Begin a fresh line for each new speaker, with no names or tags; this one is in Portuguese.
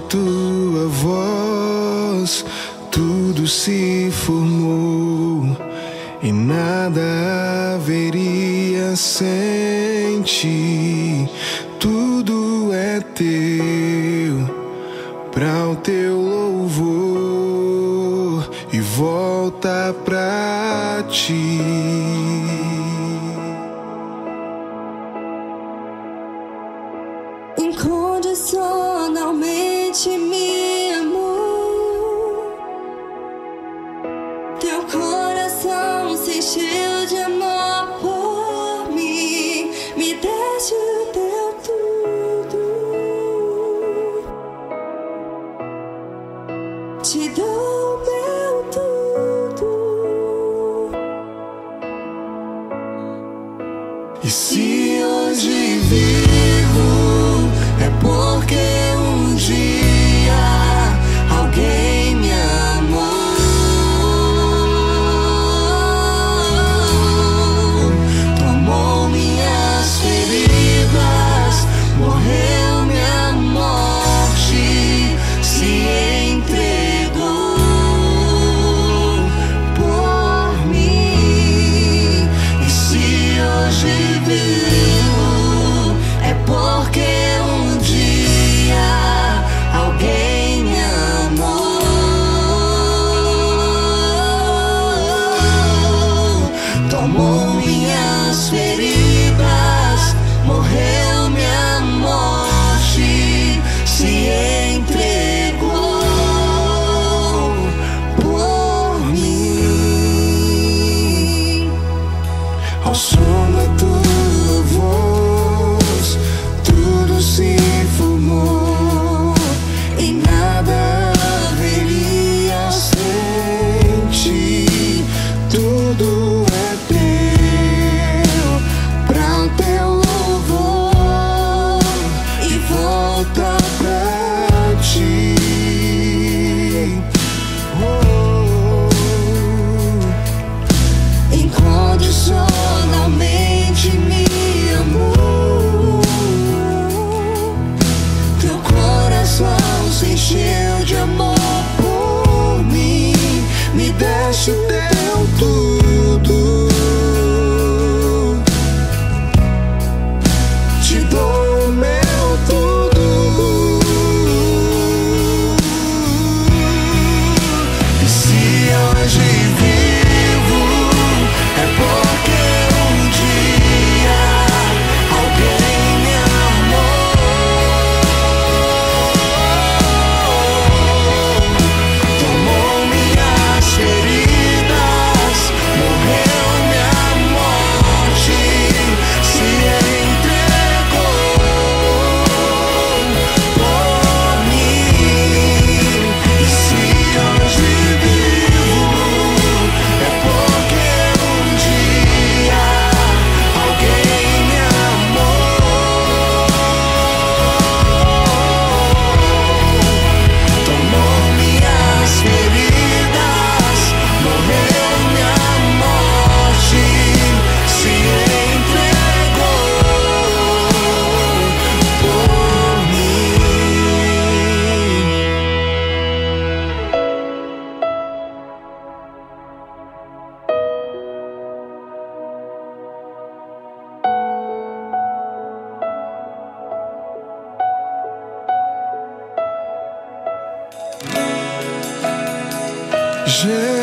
tua voz, tudo se formou e nada haveria sem ti. Tudo é teu, pra o teu louvor e volta pra ti.
Incondicionalmente me amou, teu coração se encheu de amor por mim, me deste o teu tudo, te dou o meu tudo.
E se hoje vivo, é porque um dia alguém me amou, tomou minhas feridas, morreu minha morte, se entregou por mim. E se hoje vivo, é porque um dia alguém me amou, tomou minhas feridas, morreu minha morte, se entregou por mim. Ao som da tua voz, tudo se formou e nada haveria sem ti. Tudo é teu, pra o teu louvor e volta pra ti. Incondicionalmente me amou, teu coração se encheu de amor por mim, me deste o teu tudo, te dou o meu tudo. E se hoje vivo, é porque um dia alguém me amou, tomou minhas feridas, morreu minha morte, se entregou por mim. E se hoje vivo, é porque um dia alguém me amou, tomou minhas feridas, morreu minha morte, se entregou por mim. Jesus.